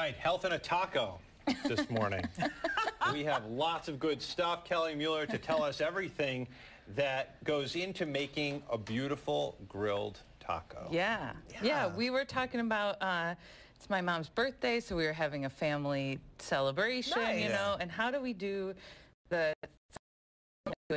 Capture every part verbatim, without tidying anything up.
Right, health in a taco this morning. We have lots of good stuff. Kelly Mueller to tell us everything that goes into making a beautiful grilled taco. Yeah, yeah. yeah we were talking about, uh, it's my mom's birthday, so we were having a family celebration, nice. you know, and how do we do the, do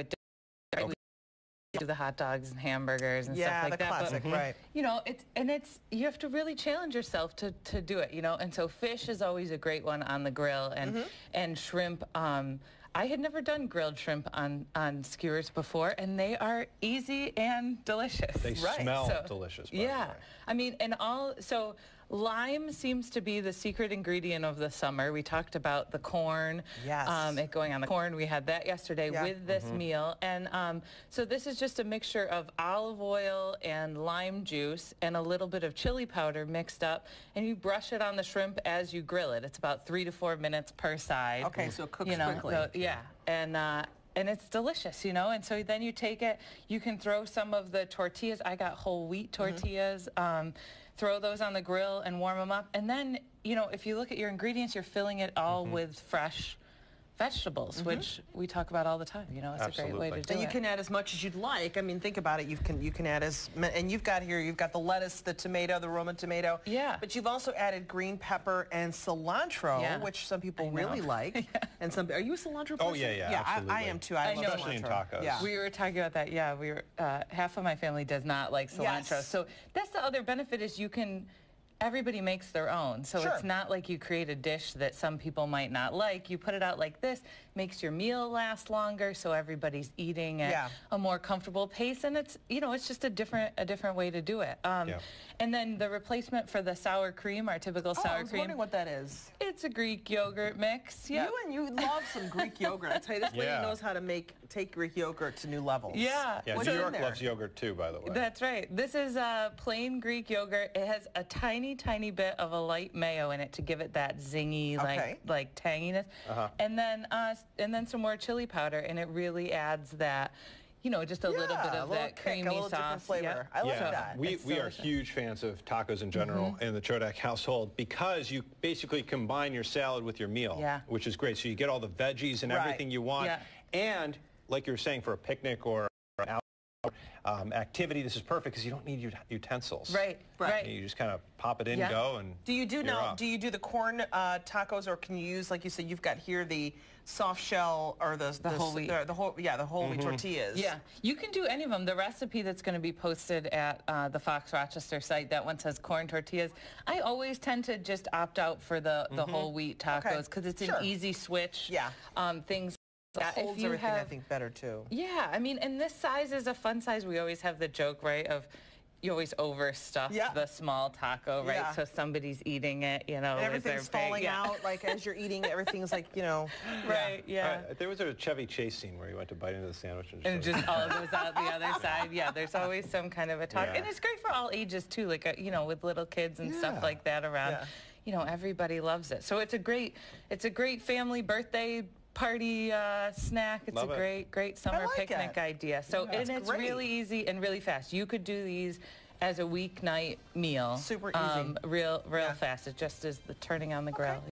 the hot dogs and hamburgers and yeah, stuff like the that. Classic, but, right. You know, it's and it's you have to really challenge yourself to to do it. You know, and so fish is always a great one on the grill, and mm-hmm. and shrimp. Um, I had never done grilled shrimp on on skewers before, and they are easy and delicious. They right. smell so, delicious. By yeah, the way. I mean, and all so. Lime seems to be the secret ingredient of the summer. We talked about the corn, yes. um, it going on the corn. We had that yesterday yeah. with this mm-hmm. meal. And um, so this is just a mixture of olive oil and lime juice and a little bit of chili powder mixed up. And you brush it on the shrimp as you grill it. It's about three to four minutes per side. Okay, so it cooks you know, quickly. So, yeah, and uh, and it's delicious, you know. And so then you take it, you can throw some of the tortillas. I got whole wheat tortillas. Mm-hmm. um, throw those on the grill and warm them up. And then, you know, if you look at your ingredients, you're filling it all mm-hmm. with fresh vegetables, mm-hmm. which we talk about all the time. You know, it's Absolutely. a great way to do and it. you can add as much as you'd like. I mean, think about it. You can you can add as and you've got here. You've got the lettuce, the tomato, the Roman tomato. Yeah. But you've also added green pepper and cilantro, yeah. which some people really like. yeah. And some. Are you a cilantro person? Oh yeah, yeah, yeah. absolutely. I, I am too. I, I love know. Especially in cilantro. tacos. Yeah. We were talking about that. Yeah, we were. Uh, half of my family does not like cilantro, yes. so that's the other benefit is you can. Everybody makes their own, so sure. it's not like you create a dish that some people might not like. You put it out like this, makes your meal last longer, so everybody's eating at yeah. a more comfortable pace, and it's you know it's just a different a different way to do it. Um, yeah. And then the replacement for the sour cream, our typical oh, sour I was cream. wondering what that is. It's a Greek yogurt mix. Yep. You and you love some Greek yogurt. I tell you, this lady yeah. knows how to make take Greek yogurt to new levels. Yeah. Yeah. What's New in York there? loves yogurt too, by the way. That's right. This is a plain Greek yogurt. It has a tiny, tiny bit of a light mayo in it to give it that zingy, like okay. like tanginess, uh-huh. and then uh, and then some more chili powder, and it really adds that. You know, just a yeah, little bit of that kick, creamy a little sauce. Different flavor. Yep. I like yeah. that. We, It's we are delicious. huge fans of tacos in general mm-hmm. in the Chodak household because you basically combine your salad with your meal, yeah. which is great. So you get all the veggies and right. everything you want. Yeah. And like you were saying, for a picnic or an outdoor um, activity, this is perfect because you don't need ut- utensils. Right, right. You just kind of pop it in, yeah. go, and do you do now? off. Do you do the corn uh, tacos, or can you use, like you said, you've got here the soft shell or the the, the whole wheat, the, the whole yeah, the whole mm-hmm. wheat tortillas. Yeah, you can do any of them. The recipe that's going to be posted at uh, the Fox Rochester site, that one says corn tortillas. I always tend to just opt out for the the mm-hmm. whole wheat tacos because okay. it's sure. an easy switch. Yeah, um, things. It holds everything, have, I think, better too. Yeah, I mean, and this size is a fun size. We always have the joke, right, of you always overstuff yeah. the small taco, right? Yeah. So somebody's eating it, you know. And everything's falling yeah. out, like as you're eating, everything's like, you know. Right, yeah. Uh, there was a Chevy Chase scene where you went to bite into the sandwich and just, and just all goes out the other side. Yeah, there's always some kind of a talk. Yeah. And it's great for all ages, too, like, uh, you know, with little kids and yeah. stuff like that around. Yeah. You know, everybody loves it. So it's a great, it's a great family birthday party uh, snack. It's Love a it. great, great summer like picnic it. idea. So Yeah, and it's great. really easy and really fast. You could do these as a weeknight meal. Super easy. Um, real, real yeah. fast. It just is the turning on the grill. Okay.